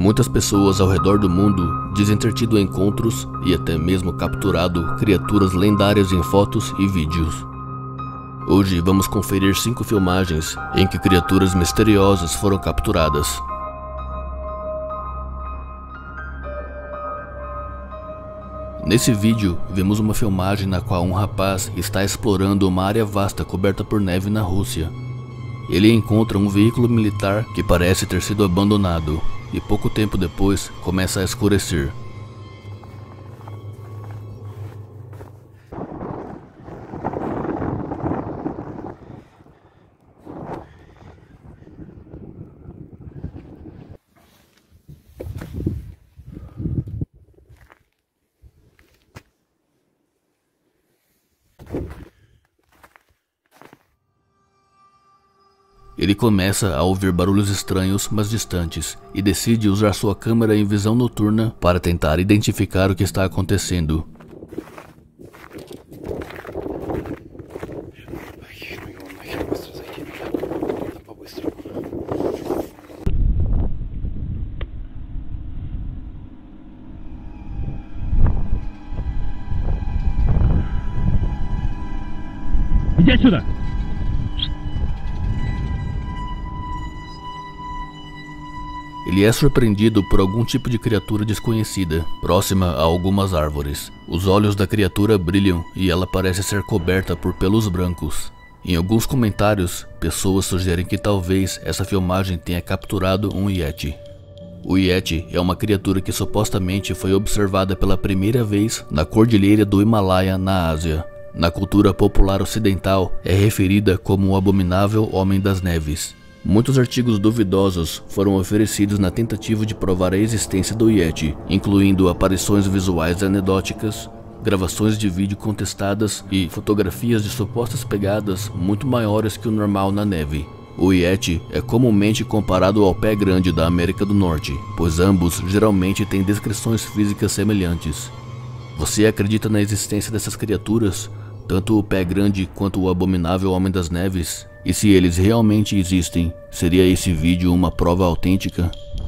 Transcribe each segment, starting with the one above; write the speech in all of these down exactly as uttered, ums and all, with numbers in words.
Muitas pessoas ao redor do mundo dizem ter tido encontros e até mesmo capturado criaturas lendárias em fotos e vídeos. Hoje vamos conferir cinco filmagens em que criaturas misteriosas foram capturadas. Nesse vídeo, vemos uma filmagem na qual um rapaz está explorando uma área vasta coberta por neve na Rússia. Ele encontra um veículo militar que parece ter sido abandonado, e pouco tempo depois começa a escurecer. Ele começa a ouvir barulhos estranhos, mas distantes, e decide usar sua câmera em visão noturna para tentar identificar o que está acontecendo. Иди отсюда! Ele é surpreendido por algum tipo de criatura desconhecida, próxima a algumas árvores. Os olhos da criatura brilham e ela parece ser coberta por pelos brancos. Em alguns comentários, pessoas sugerem que talvez essa filmagem tenha capturado um Yeti. O Yeti é uma criatura que supostamente foi observada pela primeira vez na cordilheira do Himalaia, na Ásia. Na cultura popular ocidental, é referida como o abominável Homem das Neves. Muitos artigos duvidosos foram oferecidos na tentativa de provar a existência do Yeti, incluindo aparições visuais anedóticas, gravações de vídeo contestadas e fotografias de supostas pegadas muito maiores que o normal na neve. O Yeti é comumente comparado ao pé grande da América do Norte, pois ambos geralmente têm descrições físicas semelhantes. Você acredita na existência dessas criaturas, tanto o pé grande quanto o abominável Homem das Neves? E se eles realmente existem, seria esse vídeo uma prova autêntica?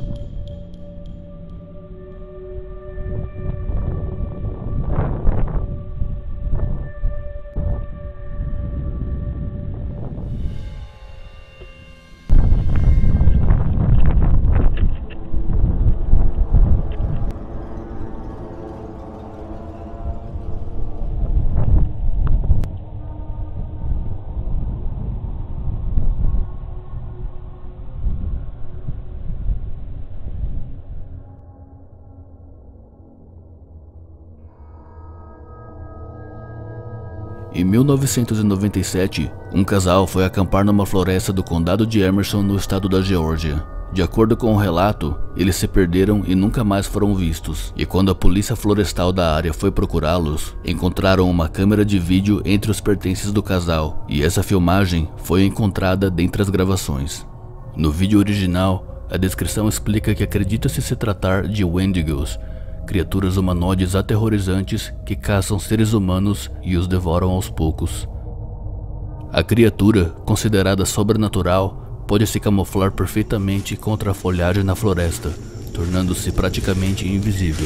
Em mil novecentos e noventa e sete, um casal foi acampar numa floresta do condado de Emerson, no estado da Geórgia. De acordo com o relato, eles se perderam e nunca mais foram vistos. E quando a polícia florestal da área foi procurá-los, encontraram uma câmera de vídeo entre os pertences do casal, e essa filmagem foi encontrada dentre as gravações. No vídeo original, a descrição explica que acredita-se se tratar de Wendigos, criaturas humanoides aterrorizantes que caçam seres humanos e os devoram aos poucos. A criatura, considerada sobrenatural, pode se camuflar perfeitamente contra a folhagem na floresta, tornando-se praticamente invisível.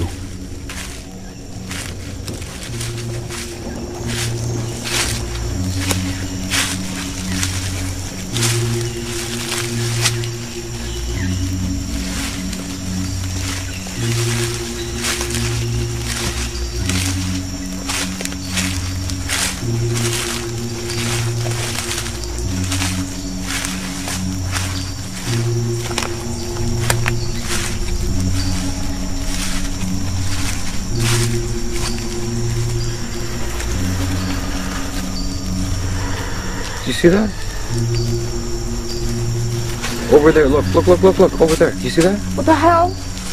Do you see that? Over there, look, look, look, look, look, over there. Do you see that? What the hell?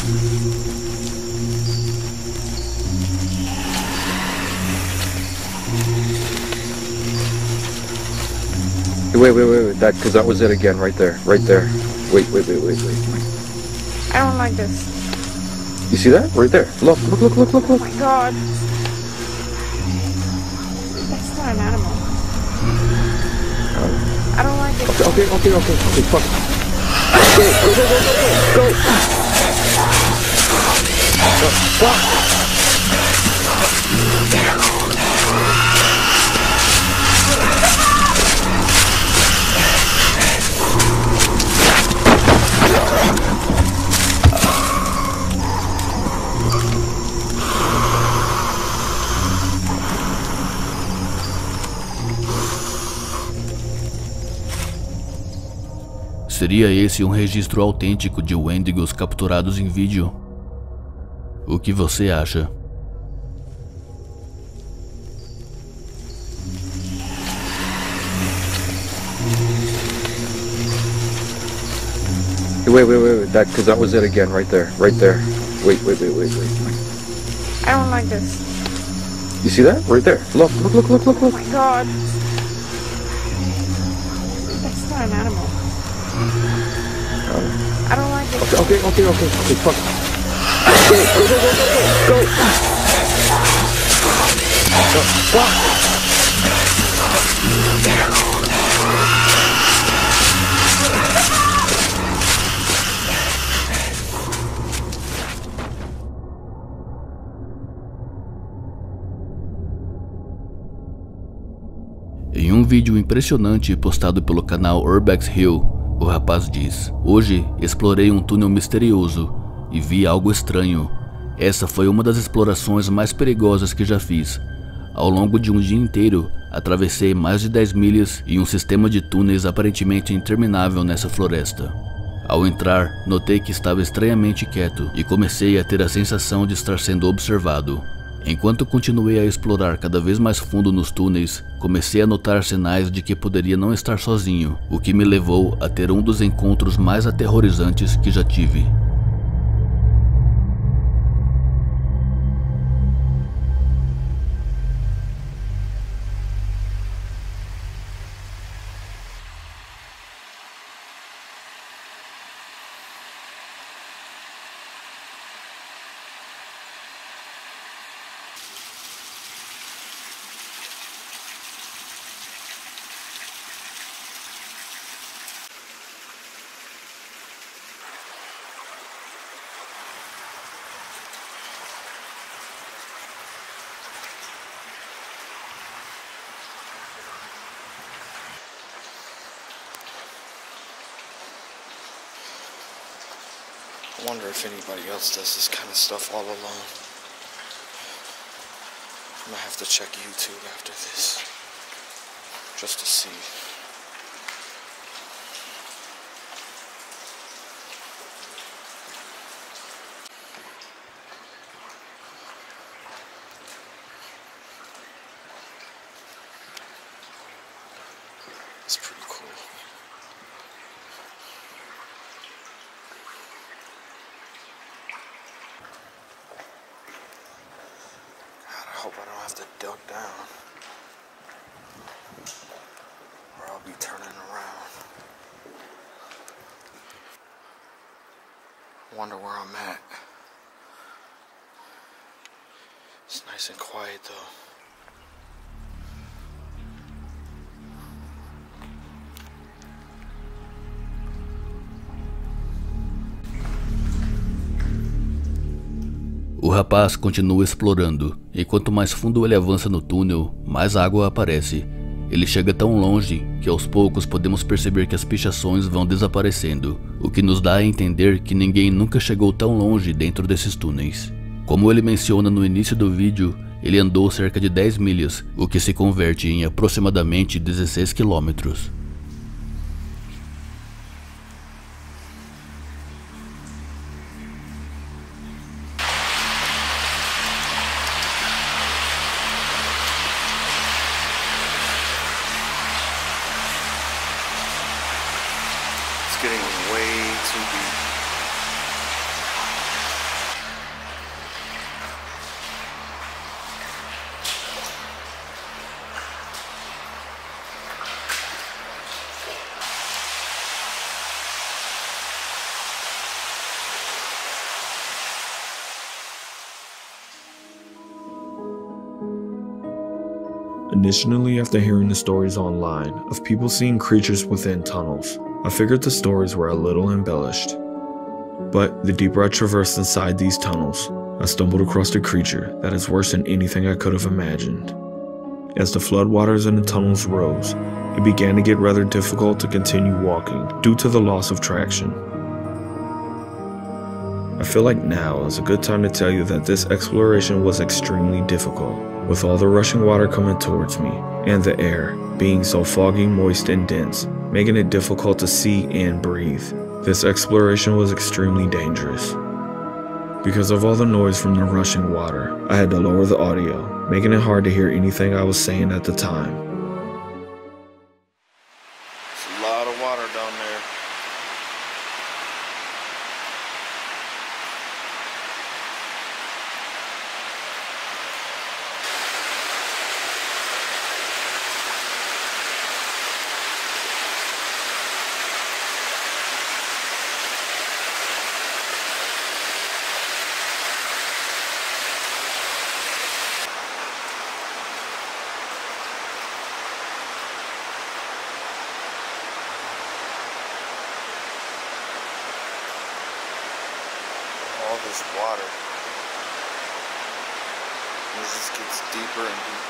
Wait, wait, wait, wait, that, because that was it again, right there, right there. Wait, wait, wait, wait, wait. I don't like this. You see that? Right there. Look, look, look, look, look, Oh look. my god. That's not an animal. I don't like it. Okay, okay, okay, okay, okay, fuck. Go, go, go, go, go, go, go. Seria esse um registro autêntico de Wendigos capturados em vídeo? O que você acha? Wait, wait, wait, wait, that, because that was it again, right there, right there. Wait, wait, wait, wait, wait. I don't like this. You see that? Right there. Look, look, look, look, look, Oh look. my god. That's not an animal. I don't like it. Okay, okay, okay, okay, okay, fuck. Go, go, go, go, go, go, go. Fuck. Em um vídeo impressionante postado pelo canal Urbex Hill, o rapaz diz: "Hoje explorei um túnel misterioso e vi algo estranho. Essa foi uma das explorações mais perigosas que já fiz. Ao longo de um dia inteiro, atravessei mais de dez milhas em um sistema de túneis aparentemente interminável nessa floresta. Ao entrar, notei que estava estranhamente quieto e comecei a ter a sensação de estar sendo observado. Enquanto continuei a explorar cada vez mais fundo nos túneis, comecei a notar sinais de que poderia não estar sozinho, o que me levou a ter um dos encontros mais aterrorizantes que já tive." I wonder if anybody else does this kind of stuff all alone. I'm gonna have to check YouTube after this, just to see. It's pretty cool. I hope I don't have to duck down, or I'll be turning around. Wonder where I'm at. It's nice and quiet though. O rapaz continua explorando, e quanto mais fundo ele avança no túnel, mais água aparece. Ele chega tão longe que aos poucos podemos perceber que as pichações vão desaparecendo, o que nos dá a entender que ninguém nunca chegou tão longe dentro desses túneis. Como ele menciona no início do vídeo, ele andou cerca de dez milhas, o que se converte em aproximadamente dezesseis quilômetros. It's getting way too deep. Initially, after hearing the stories online of people seeing creatures within tunnels, I figured the stories were a little embellished. But the deeper I traversed inside these tunnels, I stumbled across a creature that is worse than anything I could have imagined. As the floodwaters in the tunnels rose, it began to get rather difficult to continue walking due to the loss of traction. I feel like now is a good time to tell you that this exploration was extremely difficult, with all the rushing water coming towards me, and the air being so foggy, moist, and dense, making it difficult to see and breathe. This exploration was extremely dangerous. Because of all the noise from the rushing water, I had to lower the audio, making it hard to hear anything I was saying at the time. There's a lot of water down there. All this water, and it just gets deeper and deeper.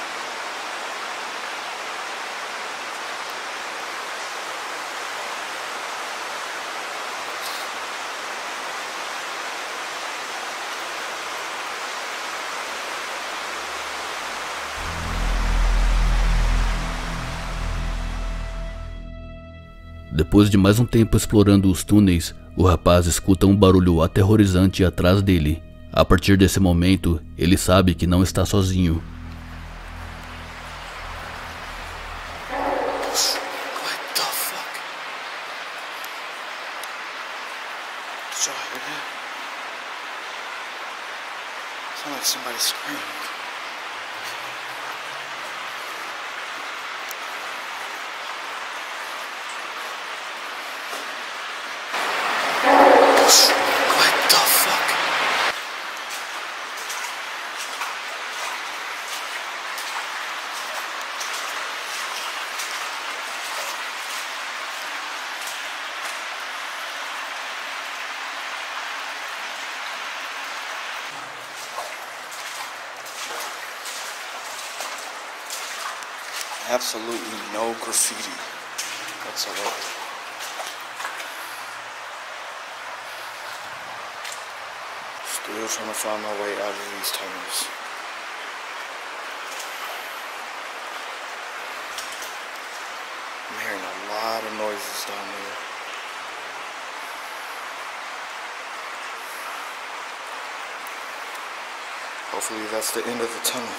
Depois de mais um tempo explorando os túneis, o rapaz escuta um barulho aterrorizante atrás dele. A partir desse momento, ele sabe que não está sozinho. What the fuck? Did y'all hear that? Sounded like somebody screamed. What the fuck? Absolutely no graffiti whatsoever. Still trying to find my way out of these tunnels. I'm hearing a lot of noises down there. Hopefully that's the end of the tunnel.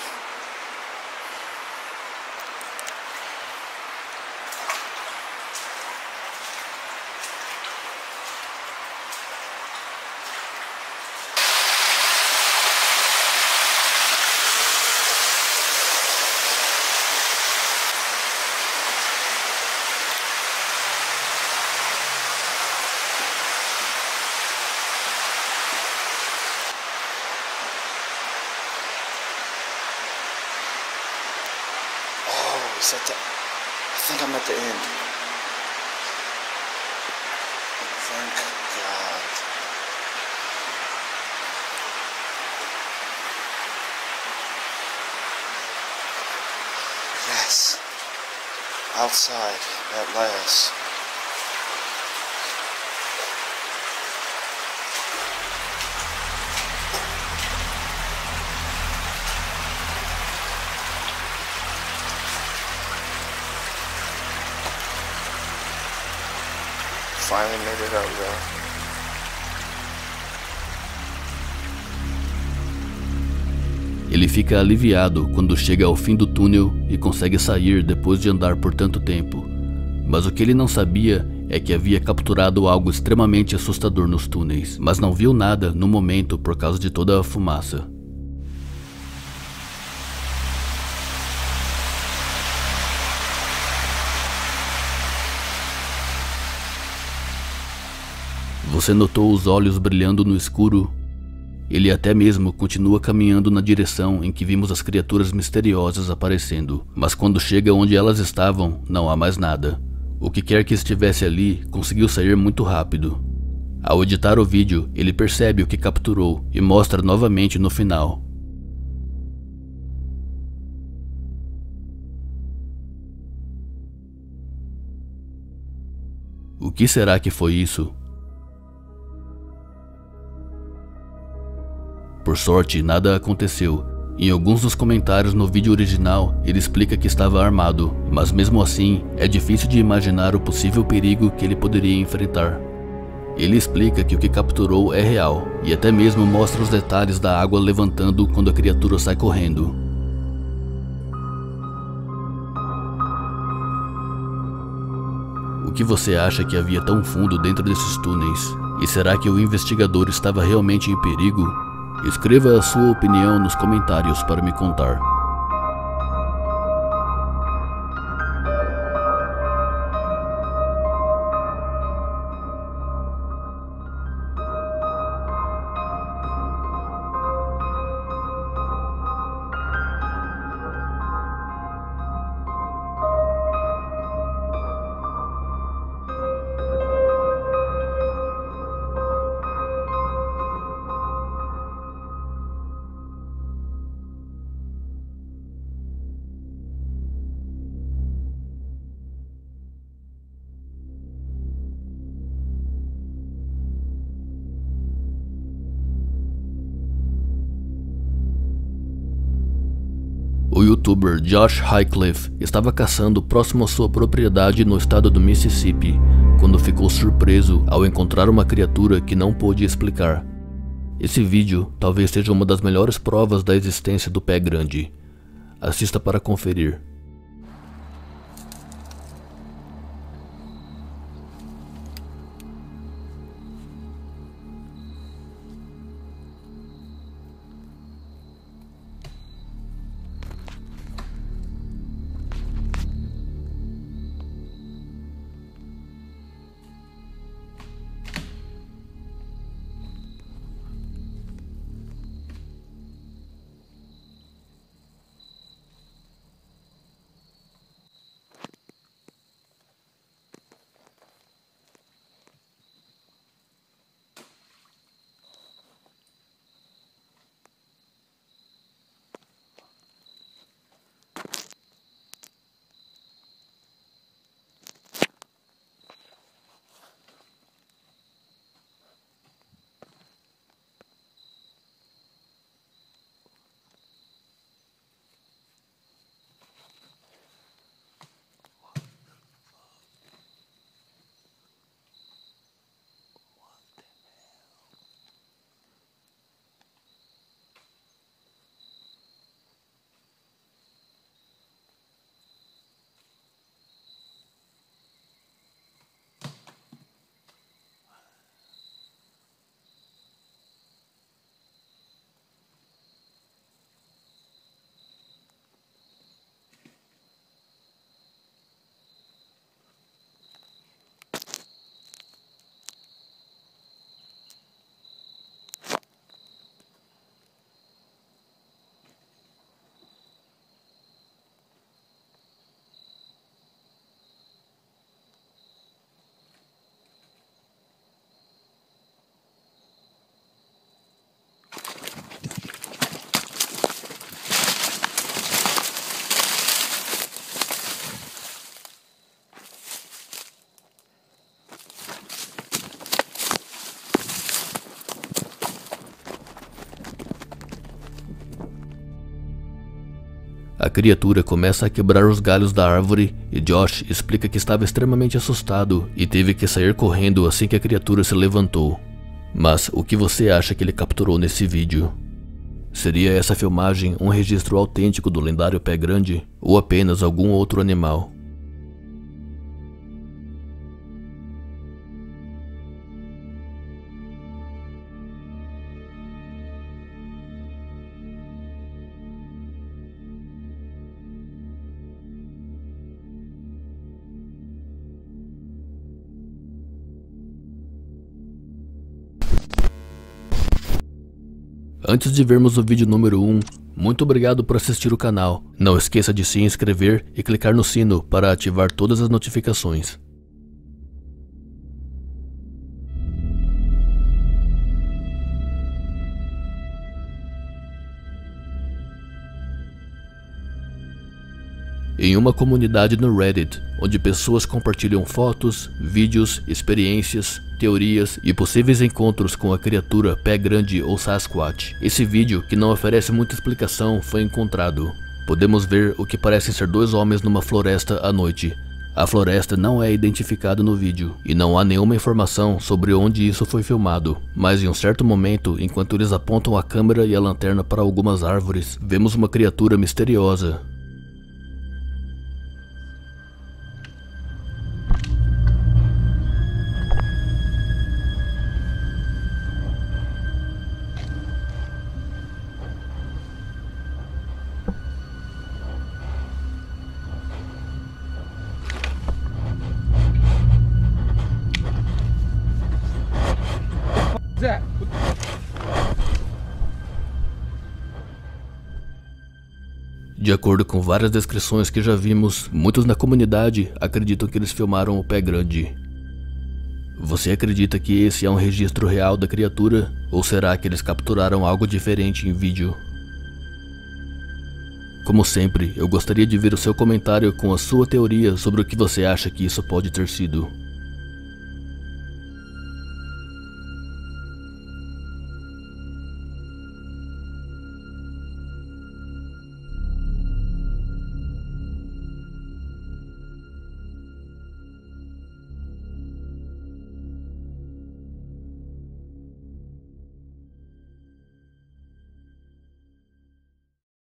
Is that the, I think I'm at the end. Thank God. Yes. Outside at last. Finally made it out, y'all. Ele fica aliviado quando chega ao fim do túnel e consegue sair depois de andar por tanto tempo. Mas o que ele não sabia é que havia capturado algo extremamente assustador nos túneis, mas não viu nada no momento por causa de toda a fumaça. Você notou os olhos brilhando no escuro? Ele até mesmo continua caminhando na direção em que vimos as criaturas misteriosas aparecendo, mas quando chega onde elas estavam, não há mais nada. O que quer que estivesse ali conseguiu sair muito rápido. Ao editar o vídeo, ele percebe o que capturou e mostra novamente no final. O que será que foi isso? Por sorte, nada aconteceu. Em alguns dos comentários no vídeo original, ele explica que estava armado, mas mesmo assim, é difícil de imaginar o possível perigo que ele poderia enfrentar. Ele explica que o que capturou é real, e até mesmo mostra os detalhes da água levantando quando a criatura sai correndo. O que você acha que havia tão fundo dentro desses túneis? E será que o investigador estava realmente em perigo? Escreva a sua opinião nos comentários para me contar. O youtuber Josh Highcliffe estava caçando próximo à sua propriedade no estado do Mississippi, quando ficou surpreso ao encontrar uma criatura que não pôde explicar. Esse vídeo talvez seja uma das melhores provas da existência do pé grande. Assista para conferir. A criatura começa a quebrar os galhos da árvore e Josh explica que estava extremamente assustado e teve que sair correndo assim que a criatura se levantou. Mas o que você acha que ele capturou nesse vídeo? Seria essa filmagem um registro autêntico do lendário pé grande ou apenas algum outro animal? Antes de vermos o vídeo número um, muito obrigado por assistir o canal. Não esqueça de se inscrever e clicar no sino para ativar todas as notificações. em uma comunidade no Reddit, onde pessoas compartilham fotos, vídeos, experiências, teorias e possíveis encontros com a criatura Pé Grande ou Sasquatch. Esse vídeo, que não oferece muita explicação, foi encontrado. Podemos ver o que parecem ser dois homens numa floresta à noite. A floresta não é identificada no vídeo, e não há nenhuma informação sobre onde isso foi filmado, mas em um certo momento, enquanto eles apontam a câmera e a lanterna para algumas árvores, vemos uma criatura misteriosa. De acordo com várias descrições que já vimos, muitos na comunidade acreditam que eles filmaram o Pé Grande. Você acredita que esse é um registro real da criatura, ou será que eles capturaram algo diferente em vídeo? Como sempre, eu gostaria de ver o seu comentário com a sua teoria sobre o que você acha que isso pode ter sido.